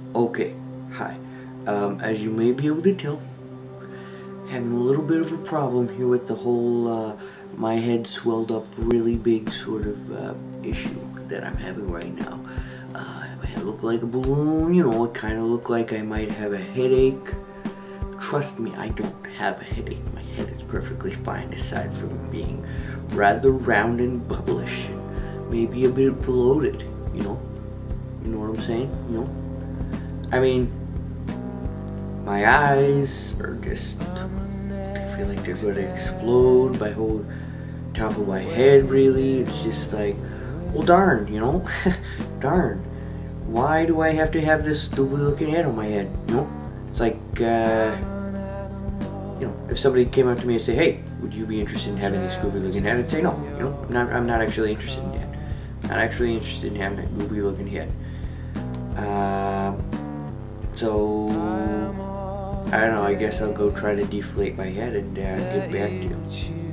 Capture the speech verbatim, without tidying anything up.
Okay, hi. Um, as you may be able to tell, having a little bit of a problem here with the whole uh, my head swelled up really big sort of uh, issue that I'm having right now. Uh, my head look like a balloon, you know, it kind of look like I might have a headache. Trust me, I don't have a headache. My head is perfectly fine aside from being rather round and bubblish. Maybe a bit bloated, you know? You know what I'm saying? You know? I mean, my eyes are just, I feel like they're going to explode. My whole top of my head, really. It's just like, well, darn, you know? Darn. Why do I have to have this stupid looking head on my head? You know? It's like, uh, you know, if somebody came up to me and said, hey, would you be interested in having this goofy looking head? I'd say no, you know? I'm not, I'm not actually interested in that. Not actually interested in having that goofy looking head. Um... So, I don't know, I guess I'll go try to deflate my head and uh, get back to you.